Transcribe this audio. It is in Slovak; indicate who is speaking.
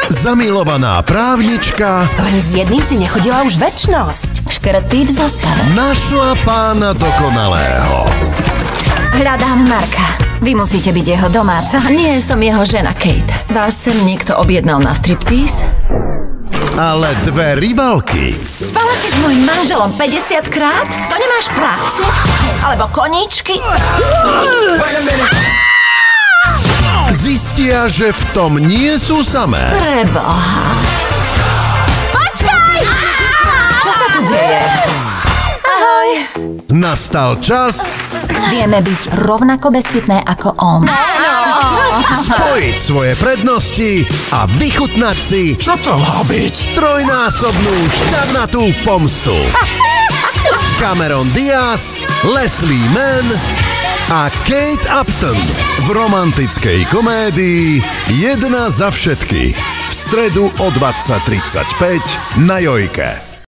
Speaker 1: Zamilovaná právnička
Speaker 2: len s jedným si nechodila už večnosť.
Speaker 3: Škrty v zostave.
Speaker 1: našla pána dokonalého.
Speaker 3: Hľadám Marka. Vy musíte byť jeho domáca. Nie som jeho žena, Kate. Vás sem niekto objednal na striptease?
Speaker 1: Ale dve rivalky
Speaker 3: Spala si s mojím manželom 50 krát? To nemáš prácu? Alebo koníčky?
Speaker 1: zistia, že v tom nie sú samé.
Speaker 3: Preboha. Počkaj! Čo sa tu deje? Ahoj.
Speaker 1: Nastal čas
Speaker 3: Vieme byť rovnako bezcitné ako on.
Speaker 1: spojiť svoje prednosti a vychutnať si
Speaker 4: Čo to má byť?
Speaker 1: trojnásobnú šťavnatú pomstu. Cameron Diaz, Leslie Mann a Kate Upton v romantickej komédii Jedna za všetky. V stredu o 20:35 na Jojke.